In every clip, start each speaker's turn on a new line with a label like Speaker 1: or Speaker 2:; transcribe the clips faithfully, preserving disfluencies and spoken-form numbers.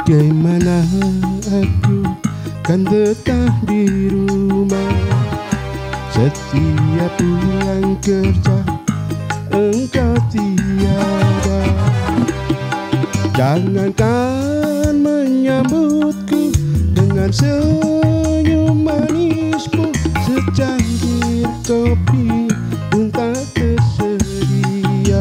Speaker 1: Bagaimana aku kan betah di rumah, setiap pulang kerja engkau tiada. Jangankan menyambutku dengan senyum manismu, secangkir kopi pun tak tersedia.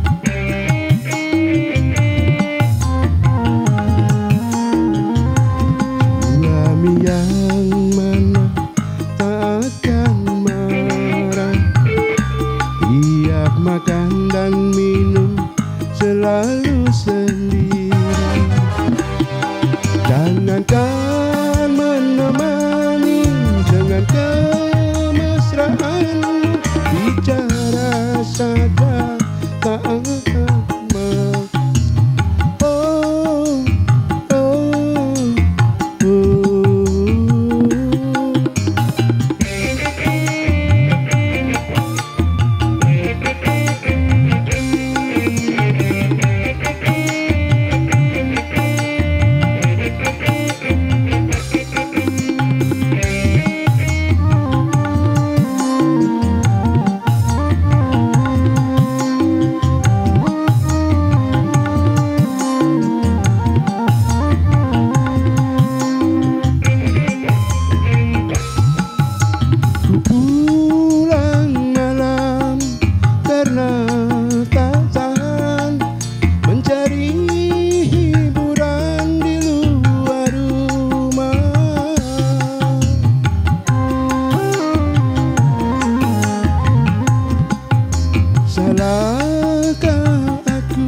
Speaker 1: Suami yang mana tak akan marah, tiap makan dan minum selalu sendiri. Jangankan menemani dengan kemesraanmu, bicara saja tak mau. Oh, oh, oh. Salahkah aku,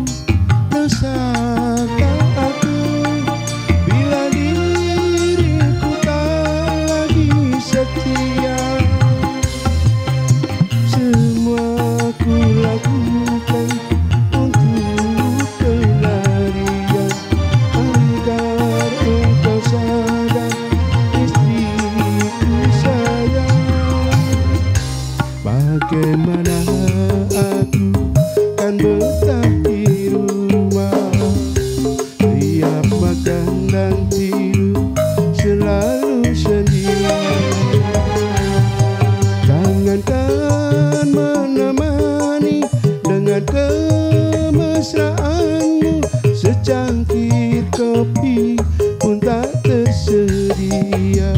Speaker 1: dosakah aku, bila diriku tak lagi setia. Semua ku lakukan untuk pelarian, agar engkau sadar istriku sayang. Bagaimana aku kan betah di rumah, tiap makan dan tidur selalu sendiri. Jangankan menemani dengan kemesraanmu, secangkir kopi pun tak tersedia.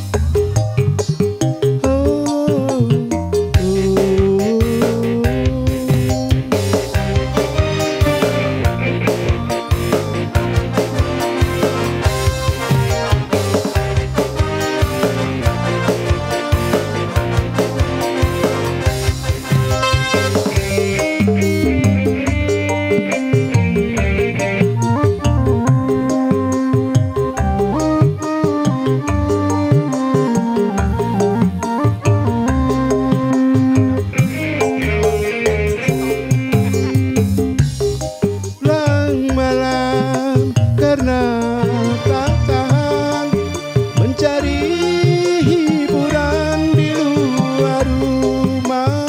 Speaker 1: Karena tak tahan mencari hiburan di luar rumah,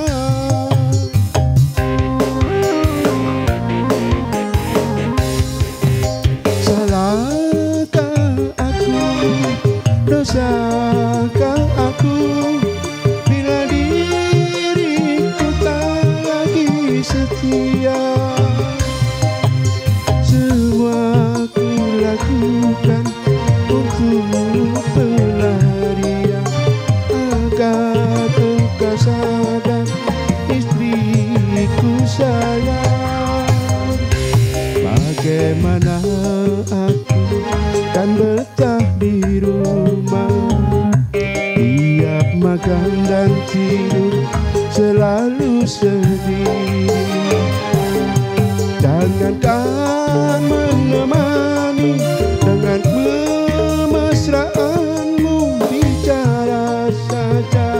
Speaker 1: salahkah aku, dosakah aku, bila diriku tak lagi setia. Lakukan untuk pelarian, agar engkau sadar istriku sayang. Bagaimana aku kan betah di rumah, tiap makan dan tidur selalu sendiri. Jangankan menemani dengan kemesraanmu, bicara saja